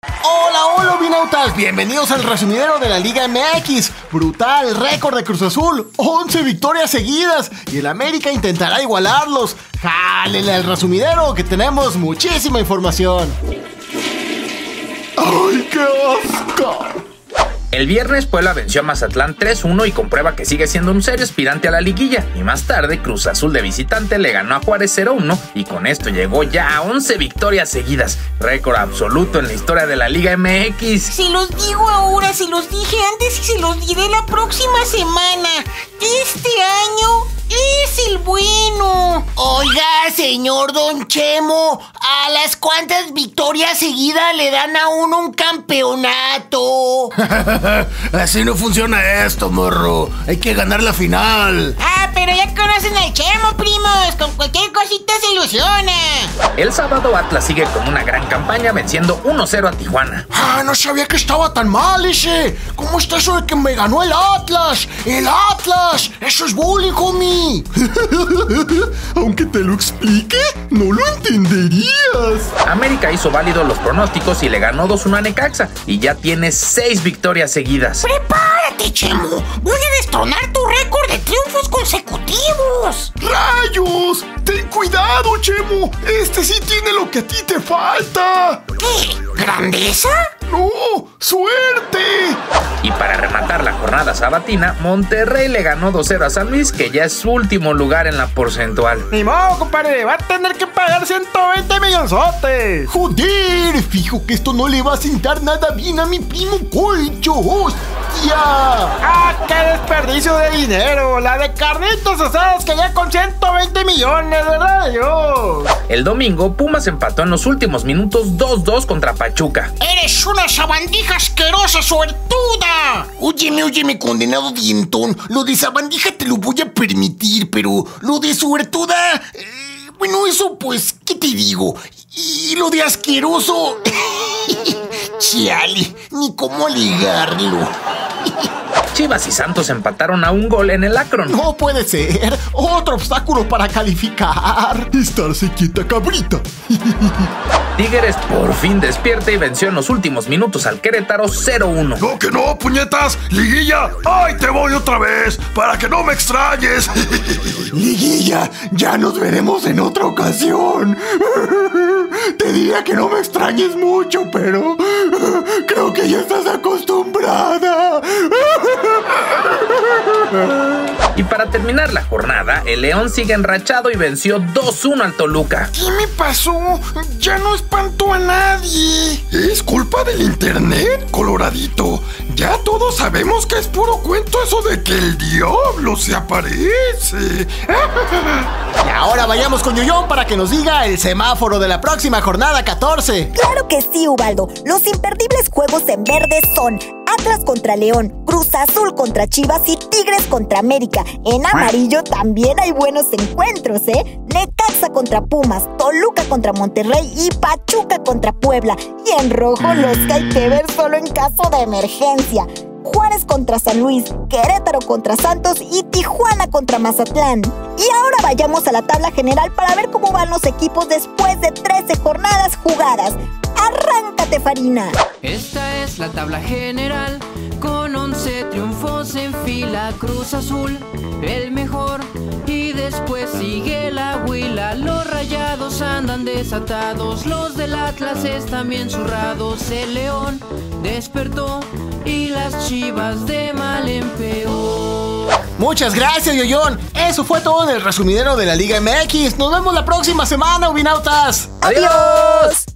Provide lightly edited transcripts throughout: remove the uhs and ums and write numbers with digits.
Hola, hola, binautas, bienvenidos al resumidero de la Liga MX. Brutal récord de Cruz Azul, 11 victorias seguidas y el América intentará igualarlos. Jálenle al resumidero que tenemos muchísima información. ¡Ay, qué asco! El viernes Puebla venció a Mazatlán 3-1 y comprueba que sigue siendo un serio aspirante a la liguilla. Y más tarde Cruz Azul de visitante le ganó a Juárez 0-1 y con esto llegó ya a 11 victorias seguidas. Récord absoluto en la historia de la Liga MX. Se los digo ahora, se los dije antes y se los diré la próxima semana. Este año es el bueno. Oiga, señor Don Chemo, ¿a las cuántas victorias seguidas le dan a uno un campeonato? Así no funciona esto, morro. Hay que ganar la final. Ah, pero ya conocen al Chemo, primos. Con cualquier cosita se ilusiona. El sábado Atlas sigue con una gran campaña venciendo 1-0 a Tijuana. Ah, no sabía que estaba tan mal ese. ¿Cómo está eso de que me ganó el Atlas? ¡El Atlas! ¡Eso es bullying, homie! Aunque te lo explique, no lo entenderías. América hizo válidos los pronósticos y le ganó 2-1 a Necaxa y ya tiene 6 victorias seguidas. Prepárate, Chemo. Voy a destronar tu récord de triunfos consecutivos. ¡Rayos! ¡Ten cuidado, Chemo! Este sí tiene lo que a ti te falta. ¿Qué? ¿Grandeza? ¡No! ¡Suerte! Y para rematar la jornada sabatina, Monterrey le ganó 2-0 a San Luis, que ya es su último lugar en la porcentual. Ni modo, compadre, va a tener que pagar 120 millonzotes. ¡Joder! Fijo que esto no le va a sentar nada bien a mi primo Colcho. ¡Hostia! ¡Ah, qué desperdicio de dinero! La de carnitas asadas que ya con 120 millones, ¿verdad, Dios? El domingo, Pumas empató en los últimos minutos 2-2 contra Pachuca. ¡Eres una sabandija asquerosa, suertuda! Óyeme, condenado dientón. Lo de sabandija te lo voy a permitir, pero lo de suertuda... bueno, eso pues, ¿qué te digo? Y lo de asqueroso... Chale, ni cómo ligarlo. Chivas y Santos empataron a un gol en el Akron. No puede ser. Otro obstáculo para calificar. Estarse quieta, cabrita. Tigres por fin despierta y venció en los últimos minutos al Querétaro 0-1. ¡No, que no, puñetas! ¡Liguilla! ¡Ay, te voy otra vez! ¡Para que no me extrañes! Liguilla, ya nos veremos en otra ocasión. Te diría que no me extrañes mucho, pero creo que ya estás acostumbrada. Y para terminar la jornada, el León sigue enrachado y venció 2-1 al Toluca. ¿Qué me pasó? Ya no espanto a nadie. ¿Es culpa del internet, Coloradito? Ya todos sabemos que es puro cuento eso de que el diablo se aparece. Y ahora vayamos con Yoyón para que nos diga el semáforo de la próxima jornada 14. Claro que sí, Ubaldo. Los imperdibles juegos en verde son Atlas contra León, Cruz Azul contra Chivas y Tigres contra América. En amarillo también hay buenos encuentros, ¿eh? Necaxa contra Pumas, Toluca contra Monterrey y Pachuca contra Puebla. Y en rojo los que hay que ver solo en caso de emergencia. Juárez contra San Luis, Querétaro contra Santos y Tijuana contra Mazatlán. Y ahora vayamos a la tabla general para ver cómo van los equipos después de 13 jornadas jugadas. ¡Arráncate, Farina! Esta es la tabla general, con 11 triunfos en fila. Cruz Azul, el mejor, y después sigue la Huila. Los Rayados andan desatados, los del Atlas están bien zurrados. El León despertó y las Chivas de mal en peor. Muchas gracias, Yoyón. Eso fue todo en el resumidero de la Liga MX. Nos vemos la próxima semana, ubinautas. ¡Adiós!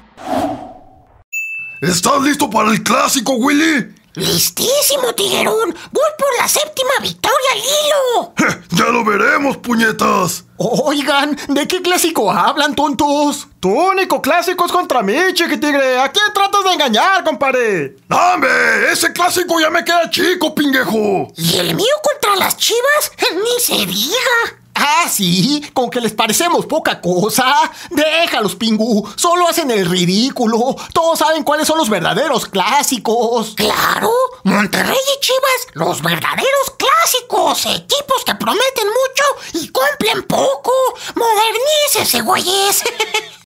¿Estás listo para el clásico, Willy? ¡Listísimo, Tiguerón! ¡Voy por la 7ª victoria al hilo! ¡Ya lo veremos, puñetas! Oigan, ¿de qué clásico hablan, tontos? Tu único clásico es contra mí, chiquitigre. ¿A quién tratas de engañar, compadre? ¡Hombre! ¡Ese clásico ya me queda chico, pinguejo! ¿Y el mío contra las Chivas? ¡Ni se diga! Ah, sí, con que les parecemos poca cosa. Déjalos, Pingu, solo hacen el ridículo. Todos saben cuáles son los verdaderos clásicos. ¡Claro! Monterrey y Chivas, los verdaderos clásicos. Equipos que prometen mucho y cumplen poco. ¡Modernícese, güeyes!